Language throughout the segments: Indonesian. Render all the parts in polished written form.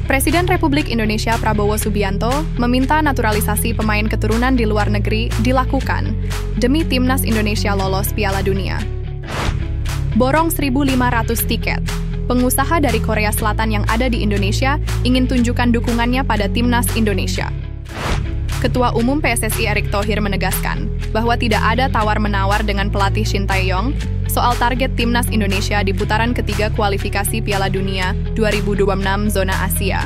Presiden Republik Indonesia Prabowo Subianto meminta naturalisasi pemain keturunan di luar negeri dilakukan demi Timnas Indonesia lolos Piala Dunia. Borong 1.500 tiket. Pengusaha dari Korea Selatan yang ada di Indonesia ingin tunjukkan dukungannya pada Timnas Indonesia. Ketua Umum PSSI Erick Thohir menegaskan bahwa tidak ada tawar-menawar dengan pelatih Shin Tae-yong soal target Timnas Indonesia di putaran ketiga kualifikasi Piala Dunia 2026 zona Asia.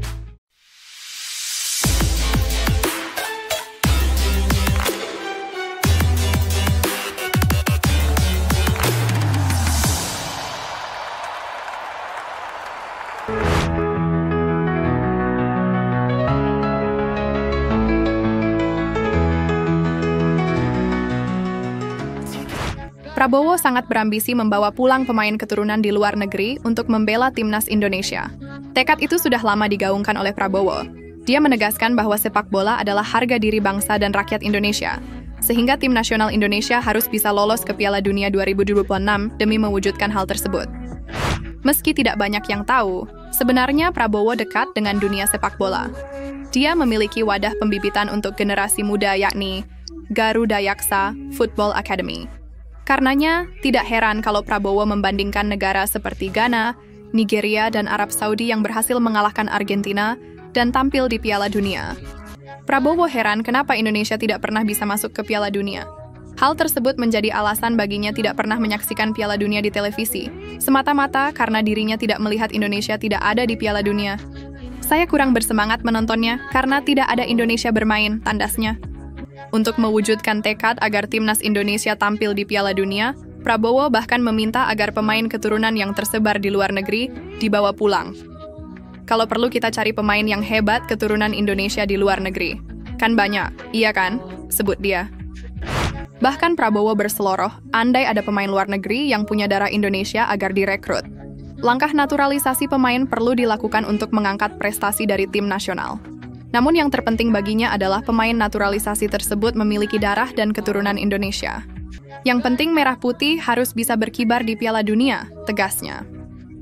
Prabowo sangat berambisi membawa pulang pemain keturunan di luar negeri untuk membela Timnas Indonesia. Tekad itu sudah lama digaungkan oleh Prabowo. Dia menegaskan bahwa sepak bola adalah harga diri bangsa dan rakyat Indonesia, sehingga tim nasional Indonesia harus bisa lolos ke Piala Dunia 2026 demi mewujudkan hal tersebut. Meski tidak banyak yang tahu, sebenarnya Prabowo dekat dengan dunia sepak bola. Dia memiliki wadah pembibitan untuk generasi muda yakni Garuda Yaksa Football Academy. Karenanya, tidak heran kalau Prabowo membandingkan negara seperti Ghana, Nigeria, dan Arab Saudi yang berhasil mengalahkan Argentina dan tampil di Piala Dunia. Prabowo heran kenapa Indonesia tidak pernah bisa masuk ke Piala Dunia. Hal tersebut menjadi alasan baginya tidak pernah menyaksikan Piala Dunia di televisi, semata-mata karena dirinya tidak melihat Indonesia tidak ada di Piala Dunia. Saya kurang bersemangat menontonnya karena tidak ada Indonesia bermain, tandasnya. Untuk mewujudkan tekad agar Timnas Indonesia tampil di Piala Dunia, Prabowo bahkan meminta agar pemain keturunan yang tersebar di luar negeri dibawa pulang. Kalau perlu kita cari pemain yang hebat keturunan Indonesia di luar negeri. Kan banyak, iya kan? Sebut dia. Bahkan Prabowo berseloroh, andai ada pemain luar negeri yang punya darah Indonesia agar direkrut. Langkah naturalisasi pemain perlu dilakukan untuk mengangkat prestasi dari tim nasional. Namun yang terpenting baginya adalah pemain naturalisasi tersebut memiliki darah dan keturunan Indonesia. Yang penting merah putih harus bisa berkibar di Piala Dunia, tegasnya.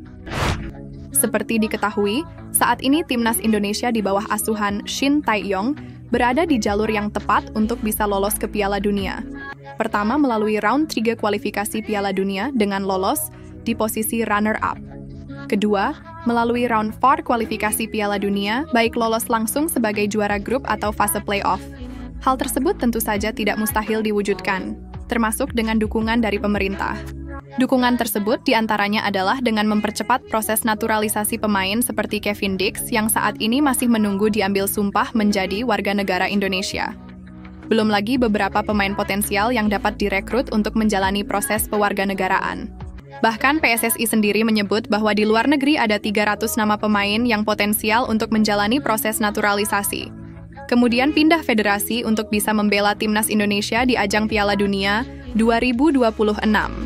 Seperti diketahui, saat ini Timnas Indonesia di bawah asuhan Shin Tae-yong berada di jalur yang tepat untuk bisa lolos ke Piala Dunia. Pertama melalui round 3 kualifikasi Piala Dunia dengan lolos di posisi runner-up. Kedua, melalui round 4 kualifikasi Piala Dunia, baik lolos langsung sebagai juara grup atau fase playoff. Hal tersebut tentu saja tidak mustahil diwujudkan, termasuk dengan dukungan dari pemerintah. Dukungan tersebut diantaranya adalah dengan mempercepat proses naturalisasi pemain seperti Kevin Dix yang saat ini masih menunggu diambil sumpah menjadi warga negara Indonesia. Belum lagi beberapa pemain potensial yang dapat direkrut untuk menjalani proses pewarganegaraan. Bahkan PSSI sendiri menyebut bahwa di luar negeri ada 300 nama pemain yang potensial untuk menjalani proses naturalisasi. Kemudian pindah federasi untuk bisa membela Timnas Indonesia di ajang Piala Dunia 2026.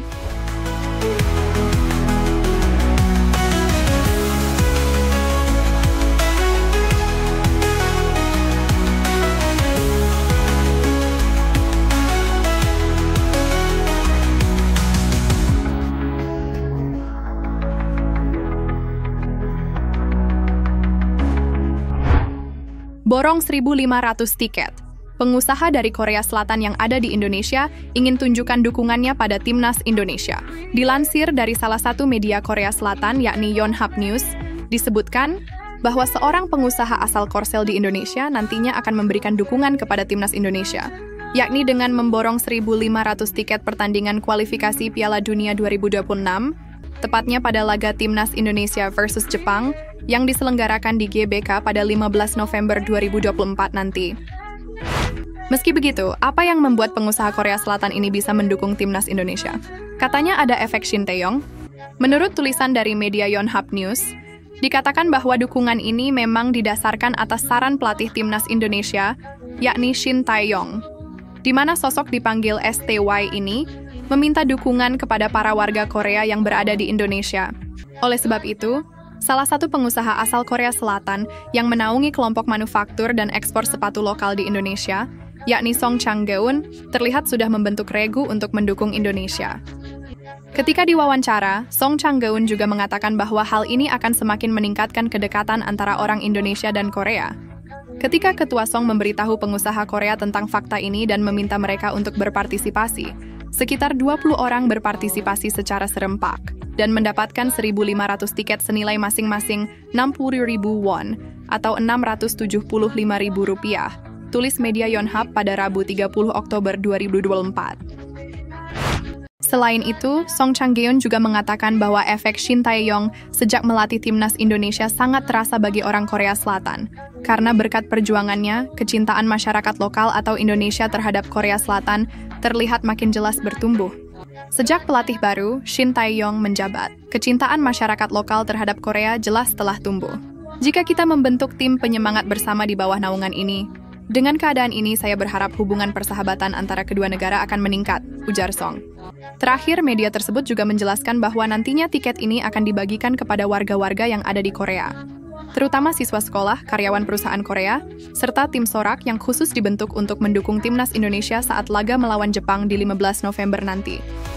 Borong 1.500 tiket. Pengusaha dari Korea Selatan yang ada di Indonesia ingin tunjukkan dukungannya pada Timnas Indonesia. Dilansir dari salah satu media Korea Selatan yakni Yonhap News, disebutkan bahwa seorang pengusaha asal Korsel di Indonesia nantinya akan memberikan dukungan kepada Timnas Indonesia, yakni dengan memborong 1.500 tiket pertandingan kualifikasi Piala Dunia 2026, tepatnya pada laga Timnas Indonesia versus Jepang, yang diselenggarakan di GBK pada 15 November 2024 nanti. Meski begitu, apa yang membuat pengusaha Korea Selatan ini bisa mendukung Timnas Indonesia? Katanya ada efek Shin Tae-yong. Menurut tulisan dari media Yonhap News, dikatakan bahwa dukungan ini memang didasarkan atas saran pelatih Timnas Indonesia, yakni Shin Tae-yong, di mana sosok dipanggil STY ini meminta dukungan kepada para warga Korea yang berada di Indonesia. Oleh sebab itu, salah satu pengusaha asal Korea Selatan yang menaungi kelompok manufaktur dan ekspor sepatu lokal di Indonesia, yakni Song Chang-geun, terlihat sudah membentuk regu untuk mendukung Indonesia. Ketika diwawancara, Song Chang-geun juga mengatakan bahwa hal ini akan semakin meningkatkan kedekatan antara orang Indonesia dan Korea. Ketika Ketua Song memberitahu pengusaha Korea tentang fakta ini dan meminta mereka untuk berpartisipasi, sekitar 20 orang berpartisipasi secara serempak dan mendapatkan 1.500 tiket senilai masing-masing 60.000 won atau 675.000 rupiah, tulis media Yonhap pada Rabu 30 Oktober 2024. Selain itu, Song Chang-geun juga mengatakan bahwa efek Shin Tae-yong sejak melatih timnas Indonesia sangat terasa bagi orang Korea Selatan, karena berkat perjuangannya, kecintaan masyarakat lokal atau Indonesia terhadap Korea Selatan terlihat makin jelas bertumbuh. Sejak pelatih baru, Shin Tae-yong menjabat, kecintaan masyarakat lokal terhadap Korea jelas telah tumbuh. Jika kita membentuk tim penyemangat bersama di bawah naungan ini, dengan keadaan ini saya berharap hubungan persahabatan antara kedua negara akan meningkat, ujar Song. Terakhir, media tersebut juga menjelaskan bahwa nantinya tiket ini akan dibagikan kepada warga-warga yang ada di Korea, terutama siswa sekolah, karyawan perusahaan Korea, serta tim sorak yang khusus dibentuk untuk mendukung timnas Indonesia saat laga melawan Jepang di 15 November nanti.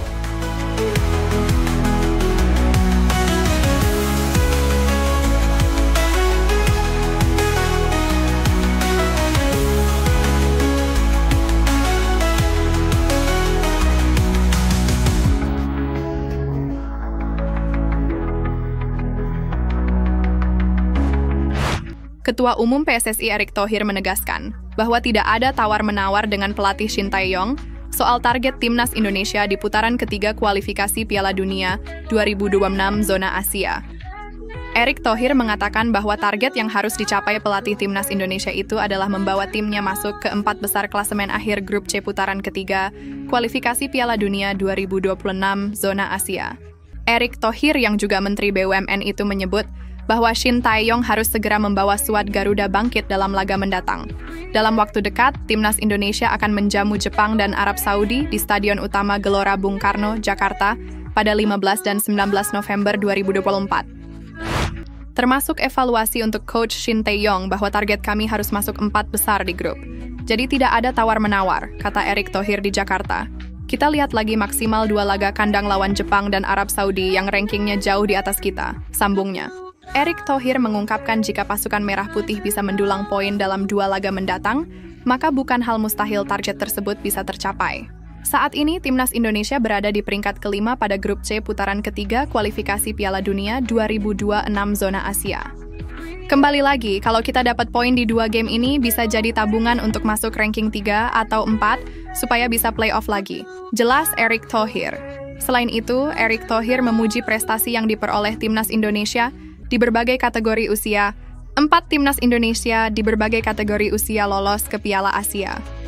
Ketua Umum PSSI Erick Thohir menegaskan bahwa tidak ada tawar-menawar dengan pelatih Shin Tae-yong soal target timnas Indonesia di putaran ketiga kualifikasi Piala Dunia 2026 zona Asia. Erick Thohir mengatakan bahwa target yang harus dicapai pelatih timnas Indonesia itu adalah membawa timnya masuk ke 4 besar klasemen akhir grup C putaran ketiga kualifikasi Piala Dunia 2026 zona Asia. Erick Thohir yang juga Menteri BUMN itu menyebut bahwa Shin Tae-yong harus segera membawa skuad Garuda bangkit dalam laga mendatang. Dalam waktu dekat, timnas Indonesia akan menjamu Jepang dan Arab Saudi di Stadion Utama Gelora Bung Karno, Jakarta pada 15 dan 19 November 2024. Termasuk evaluasi untuk coach Shin Tae-yong bahwa target kami harus masuk 4 besar di grup. Jadi tidak ada tawar-menawar, kata Erick Thohir di Jakarta. Kita lihat lagi maksimal 2 laga kandang lawan Jepang dan Arab Saudi yang rankingnya jauh di atas kita, sambungnya. Erick Thohir mengungkapkan jika pasukan Merah Putih bisa mendulang poin dalam 2 laga mendatang, maka bukan hal mustahil target tersebut bisa tercapai. Saat ini, timnas Indonesia berada di peringkat kelima pada grup C putaran ketiga kualifikasi Piala Dunia 2026 zona Asia. Kembali lagi, kalau kita dapat poin di 2 game ini bisa jadi tabungan untuk masuk ranking 3 atau 4 supaya bisa playoff lagi. Jelas Erick Thohir. Selain itu, Erick Thohir memuji prestasi yang diperoleh timnas Indonesia di berbagai kategori usia. 4 timnas Indonesia di berbagai kategori usia lolos ke Piala Asia.